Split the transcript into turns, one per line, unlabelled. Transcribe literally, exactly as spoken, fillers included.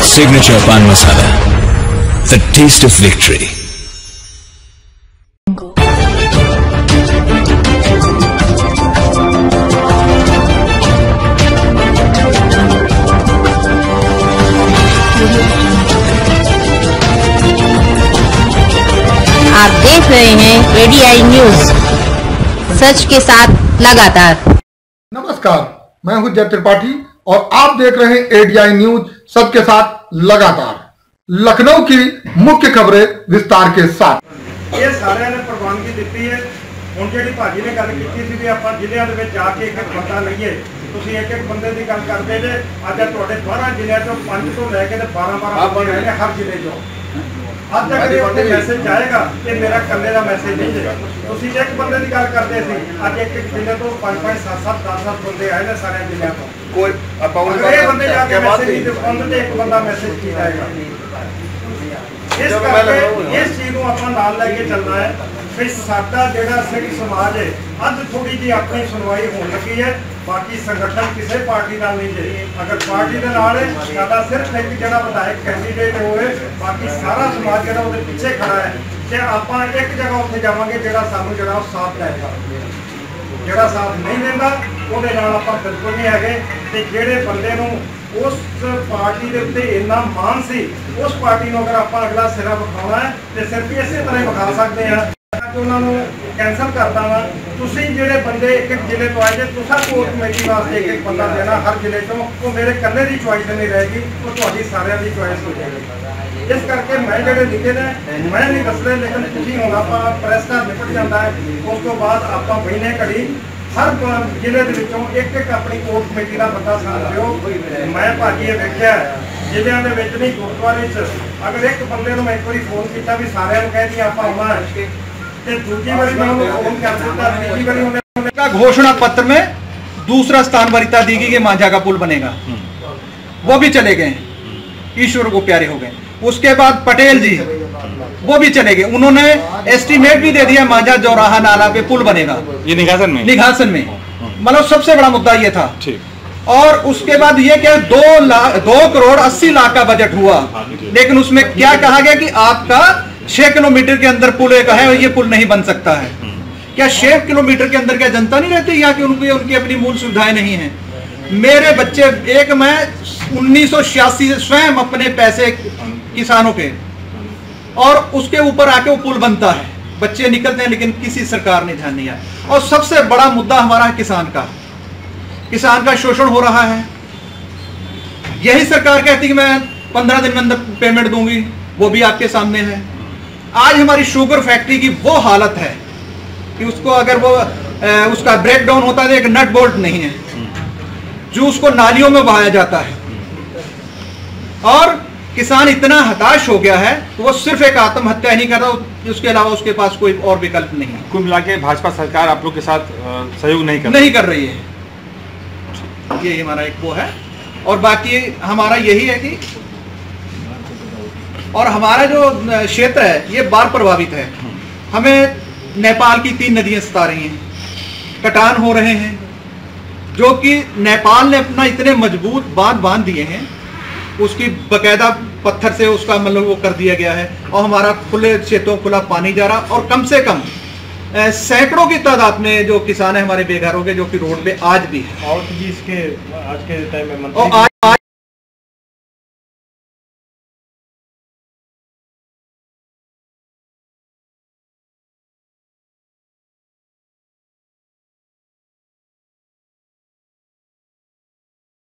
Signature Pan Masala, the taste of victory.
आप देख रहे हैं एडीआई न्यूज, सच के साथ लगातार।
नमस्कार, मैं हूं जय त्रिपाठी और आप देख रहे हैं एडीआई न्यूज, सच के साथ लगातार। लखनऊ की मुख्य खबरें विस्तार के साथ।
ये सारे ने प्रवानगी दी है। ਹੁਣ ਜਿਹੜੀ ਭਾਜੀ ਨੇ ਗੱਲ ਕੀਤੀ ਸੀ ਵੀ ਆਪਾਂ ਜ਼ਿਲ੍ਹਿਆਂ ਦੇ ਵਿੱਚ ਜਾ ਕੇ ਇੱਕ ਇੱਕ ਬੰਦਾ ਲਈਏ, ਤੁਸੀਂ ਇੱਕ ਇੱਕ ਬੰਦੇ ਦੀ ਗੱਲ ਕਰਦੇ ਜੇ। ਅੱਜ ਤੁਹਾਡੇ ਬਾਰਾਂ ਜ਼ਿਲ੍ਹਿਆਂ ਚੋਂ ਪੰਜ ਤੋਂ ਲੈ ਕੇ ਤੇ ਬਾਰਾਂ ਬਾਰਾਂ ਬੰਦੇ ਨੇ ਹਰ ਜ਼ਿਲ੍ਹੇ ਚੋਂ। ਅੱਜ ਤੱਕ ਇਹ ਉੱਥੇ ਮੈਸੇਜ ਜਾਏਗਾ ਕਿ ਮੇਰਾ ਇਕੱਲੇ ਦਾ ਮੈਸੇਜ ਨਹੀਂ ਹੈ। ਤੁਸੀਂ ਇੱਕ ਬੰਦੇ ਦੀ ਗੱਲ ਕਰਦੇ ਸੀ, ਅੱਜ ਇੱਕ ਇੱਕ ਜ਼ਿਲ੍ਹੇ ਤੋਂ ਪੰਜ ਪੰਜ ਸੱਤ ਸੱਤ ਦਸ ਦਸ ਬੰਦੇ ਆਏ ਨੇ ਸਾਰੇ ਜ਼ਿਲ੍ਹਿਆਂ ਤੋਂ। ਕੋਈ ਆਪਾਂ ਇਹ ਬੰਦੇ ਜਾ ਕੇ ਮੈਸੇਜ ਨਹੀਂ ਤੇ ਉਹਦੇ ਤੇ ਇੱਕ ਬੰਦਾ ਮੈਸੇਜ ਕੀ ਜਾਏਗਾ। ਇਸ ਕਰਕੇ ਇਸ ਚੀਜ਼ ਨੂੰ ਆਪਾਂ ਨਾਲ ਲੈ ਕੇ ਚੱਲਣਾ ਹੈ। फिर साडा जिहड़ा सिख समाज है अज थोड़ी जी अपनी सुनवाई होने लगी है। बाकी संगठन किसी पार्टी नाल नहीं है। अगर पार्टी दे नाल है साडा सिर्फ एक जिहड़ा विधायक कैंडीडेट होए, बाकी सारा समाज जिहड़ा उहदे पिछे खड़ा है। ते आपां एक जगह उत्थे जावांगे जिहड़ा सानू जिहड़ा साथ देगा, जिहड़ा साथ नहीं देंदा उहदे नाल आपां बिल्कुल नहीं हैगे। ते जिहड़े बंदे नूं उस पार्टी के उत्ते इन्ना मान सी, उस पार्टी नूं अगर आपां अगला सिरा विखाउणा है ते सिर्फ इसे तरह विखा सकते हैं। उन्होंने कैंसल करता वा। तुसीं जिहड़े बंदे एक एक जिले तो आए जे, तुसां कोर कमेटी वास्ते एक एक बंदा देना हर जिले चों, वो मेरे कल्ले की चॉइस नहीं रहेगी, वो तुहाडी सारिਆਂ ਦੀ चॉइस हो जाएगी। इस करके मैं जिहड़े लिखे ने मैं नहीं दस रहा, लेकिन तुसीं हुण आपां प्रैस का निपट जाता है। उस तो बाद आपां महीने घड़ी हर जिले के विचों एक एक अपनी कोर कमेटी का बंदा साथ दिओ। मैं भाजी ये वेखिआ ਜ਼ਿਲ੍ਹਿਆਂ ਦੇ ਵਿੱਚ नहीं गुरुद्वारे च अगर एक बंदे ਨੂੰ मैं एक बार फोन किया भी सारिਆਂ ਨੂੰ ਕਹਿ दी आपां आउणा है ਤੇ ਦੂਜੀ ਵਾਰੀ मैं उन्हें फोन कर दिता, तीजी वारी उन्हें
का घोषणा पत्र में दूसरा स्थान वरीयता दी गई कि मांझा का पुल बनेगा, वो भी चले गए, ईश्वर को प्यारे हो गए। उसके बाद पटेल जी वो भी चले गए, उन्होंने एस्टीमेट भी दे दिया मांझा चौराहा नाला पे पुल बनेगा। ये निघासन में निघासन में मतलब सबसे बड़ा मुद्दा ये था। और उसके बाद ये क्या दो लाख दो करोड़ अस्सी लाख का बजट हुआ, लेकिन उसमें क्या कहा गया कि आपका छह किलोमीटर के अंदर पुल एक है, ये पुल नहीं बन सकता है। क्या छह किलोमीटर के अंदर क्या जनता नहीं रहती यहाँ की? उनकी उनकी अपनी मूल सुविधाएं नहीं है। मेरे बच्चे एक मैं उन्नीस सौ छियासी से स्वयं अपने पैसे किसानों के, और उसके ऊपर आके वो पुल बनता है, बच्चे निकलते हैं, लेकिन किसी सरकार ने ध्यान नहीं आया। और सबसे बड़ा मुद्दा हमारा है किसान का। किसान का शोषण हो रहा है। यही सरकार कहती कि मैं पंद्रह दिन में अंदर पेमेंट दूंगी, वो भी आपके सामने है। आज हमारी शुगर फैक्ट्री की वो हालत है कि उसको अगर वो ए, उसका ब्रेक डाउन होता है, एक नट बोल्ट नहीं है, जो उसको नालियों में बहाया जाता है। और किसान इतना हताश हो गया है तो वो सिर्फ एक आत्महत्या नहीं कर रहा, उसके अलावा उसके पास कोई और विकल्प नहीं है।
कुल मिला के भाजपा सरकार आप लोग के साथ सहयोग नहीं कर
नहीं कर रही है। ये हमारा एक वो है। और बाकी हमारा यही है कि और हमारा जो क्षेत्र है ये बाढ़ प्रभावित है। हमें नेपाल की तीन नदियां सता रही हैं, कटान हो रहे हैं, जो कि नेपाल ने अपना इतने मजबूत बांध बांध दिए हैं, उसकी बकायदा पत्थर से उसका मतलब वो कर दिया गया है। और हमारा खुले क्षेत्रों खुला पानी जा रहा, और कम से कम सैकड़ों की तादाद में जो किसान है हमारे बेघर हो गए, जो कि रोड पे आज भी है।
और जी इसके आज के टाइम में
और आज